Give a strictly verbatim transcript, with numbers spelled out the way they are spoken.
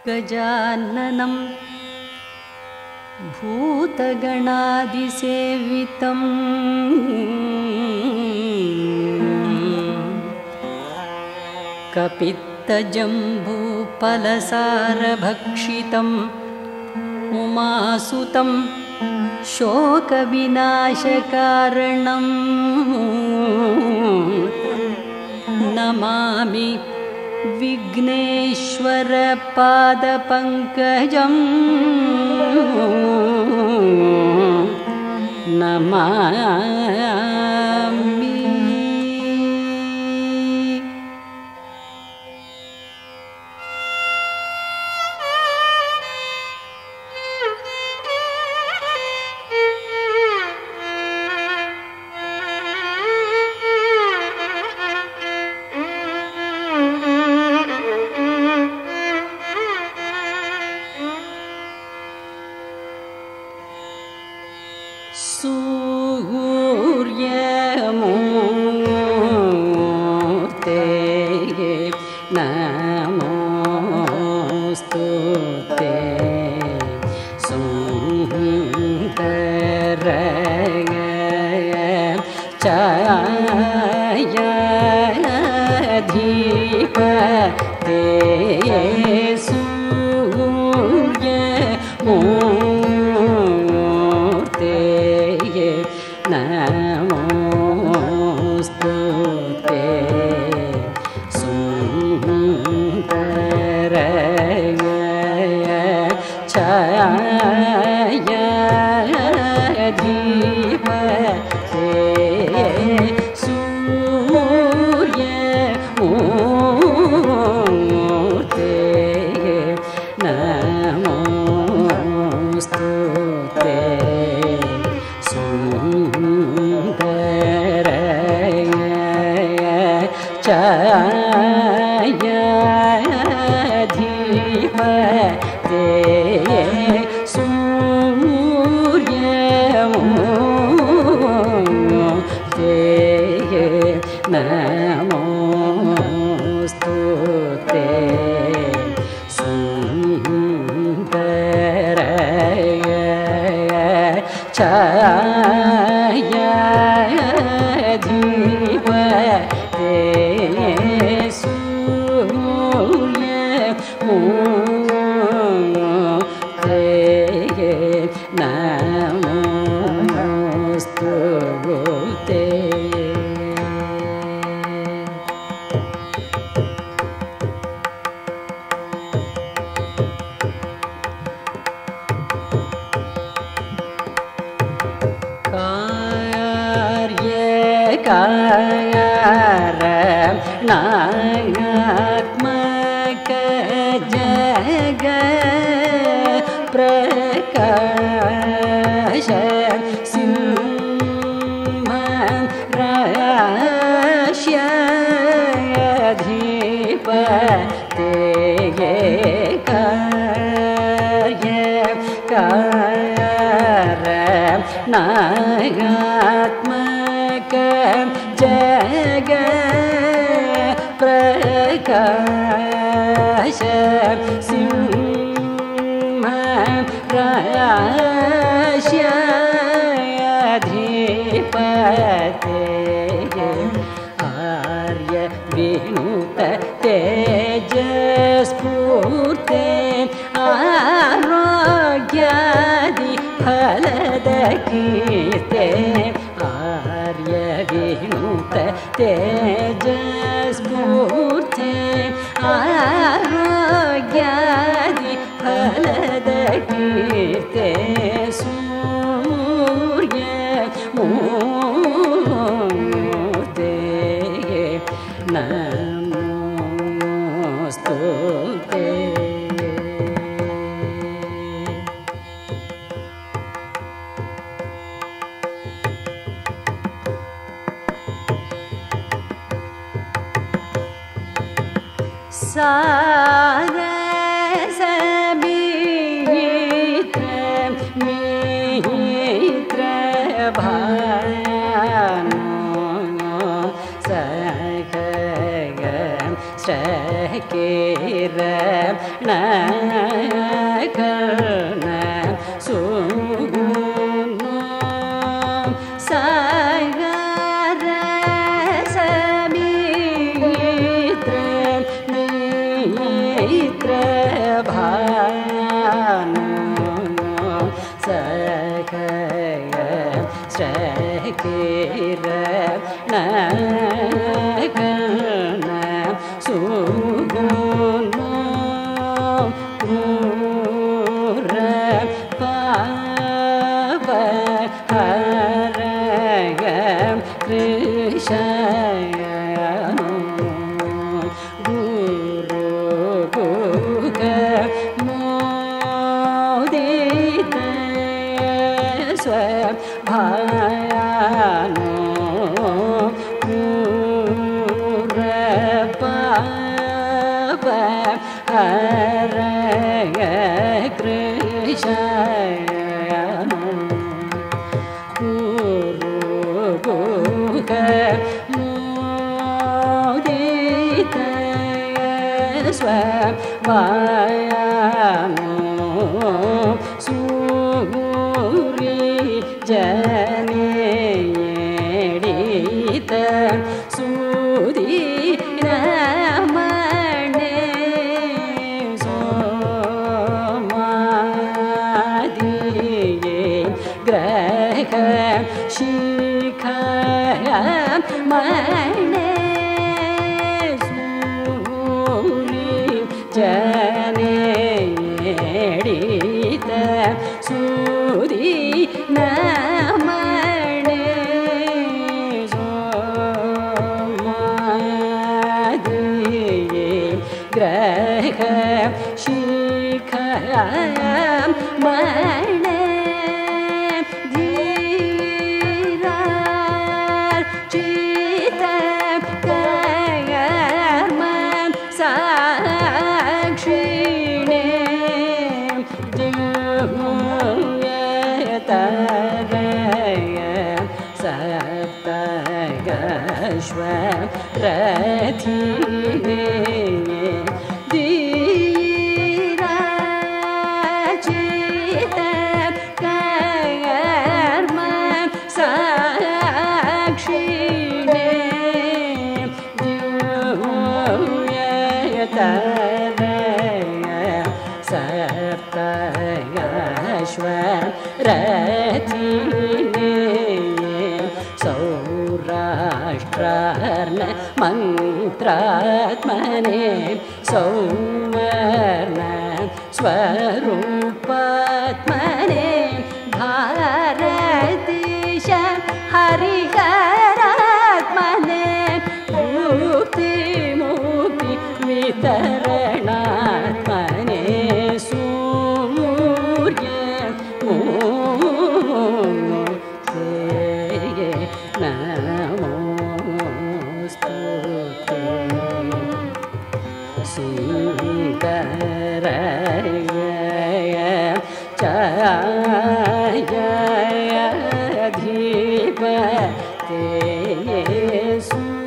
गजाननं भूतगणादिसेवितं कपित्तजम्बूफलसारभक्षितम् उमासुतं शोकविनाशकारणं नमामि विघ्नेश्वरपादपङ्कजं नमामि। सूर्यमूर्ते नमोस्तुते सुन्दरय छायाधिपते सूर्यमूर्ते नमोस्तुते सुन्दरय छायाधिपते सूर्यमूर्ते नमोस्तुते सुन्दरय छायाधिपते सूर्यमूर्ते नमोस्तुते सुन्दरय छायाधिपते सूर्यमूर्ते नमोस्तुते। कारणात्मक जग प्रकाश सिंहराश्याधिपते कार्य कारणात्मक जग प्रकाश सिंहराश्याधिपते आर्य विनुत तेजस्फूर्ते आरोग्यादि फलद कीर्ते आर्य विनुत तेजस्फूर्ते आरोग्यादि फलद कीर्ते सूर्यमूर्ते नमोस्तुते। सारसमित्र मित्र भानो सखग श्रकेर नकर्ण सुगुनो सागर समित्र मित्र भानु सकय श्रकेर नकर्ण सुगुनो गुर पाव हरय कृष्ण गुरु गुग मोदित स्वभायानो हरय कृष्ण गुरु गुग मोदित स्वभायानो सूरि जनेडित सुदी शिखय मणे सूरि जनेडित सुदी नमणे सोमादिये ग्रह शिखय मणे रथिने धीराचित कर्म साक्षिणे द्यूयतरय सप्तयश्वरथिने सौराष्ट्रर्ण मन्त्रात्मने सौवर्ण स्वरूपात्मने भारतीश हरिहरात्मने मुक्तिमुक्ति वितरणात्मने सूर्य सुन्दरय जय धीपते